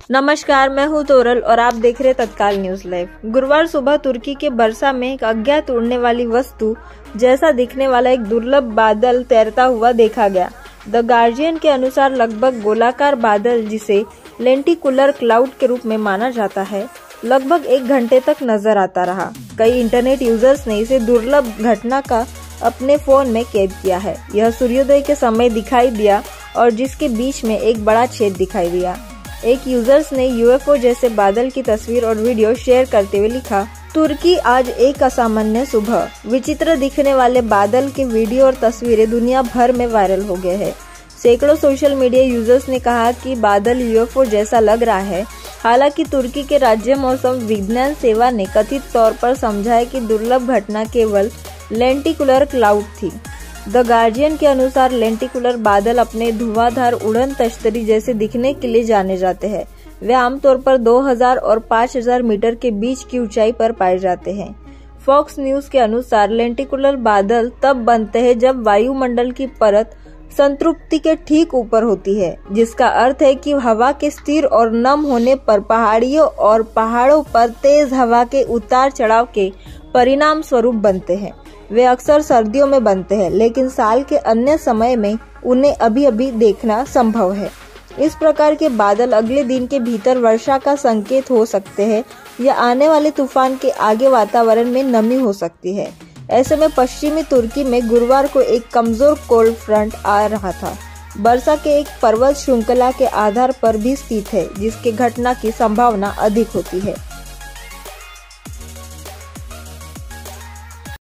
नमस्कार, मैं हूं तोरल और आप देख रहे तत्काल न्यूज लाइव। गुरुवार सुबह तुर्की के बरसा में एक अज्ञात उड़ने वाली वस्तु जैसा दिखने वाला एक दुर्लभ बादल तैरता हुआ देखा गया। द गार्जियन के अनुसार लगभग गोलाकार बादल, जिसे लेंटिकुलर क्लाउड के रूप में माना जाता है, लगभग 1 घंटे तक नजर आता रहा। कई इंटरनेट यूजर्स ने इसे दुर्लभ घटना का अपने फोन में कैद किया है। यह सूर्योदय के समय दिखाई दिया और जिसके बीच में एक बड़ा छेद दिखाई दिया। एक यूजर्स ने यूएफओ जैसे बादल की तस्वीर और वीडियो शेयर करते हुए लिखा, तुर्की आज एक असामान्य सुबह। विचित्र दिखने वाले बादल के वीडियो और तस्वीरें दुनिया भर में वायरल हो गए हैं। सैकड़ों सोशल मीडिया यूजर्स ने कहा कि बादल यूएफओ जैसा लग रहा है। हालांकि तुर्की के राज्य मौसम विज्ञान सेवा ने कथित तौर पर समझाया कि दुर्लभ घटना केवल लेंटिकुलर क्लाउड थी। द गार्जियन के अनुसार लेंटिकुलर बादल अपने धुआंधार उड़न तश्तरी जैसे दिखने के लिए जाने जाते हैं। वे आमतौर पर 2000 और 5000 मीटर के बीच की ऊंचाई पर पाए जाते हैं। फॉक्स न्यूज के अनुसार लेंटिकुलर बादल तब बनते हैं जब वायुमंडल की परत संतृप्ति के ठीक ऊपर होती है, जिसका अर्थ है कि हवा के स्थिर और नम होने पर पहाड़ियों और पहाड़ों पर तेज हवा के उतार चढ़ाव के परिणाम स्वरूप बनते हैं। वे अक्सर सर्दियों में बनते हैं, लेकिन साल के अन्य समय में उन्हें अभी अभी देखना संभव है। इस प्रकार के बादल अगले दिन के भीतर वर्षा का संकेत हो सकते हैं या आने वाले तूफान के आगे वातावरण में नमी हो सकती है। ऐसे में पश्चिमी तुर्की में गुरुवार को एक कमजोर कोल्ड फ्रंट आ रहा था। बरसा के एक पर्वत श्रृंखला के आधार पर भी स्थित है, जिसके घटना की संभावना अधिक होती है।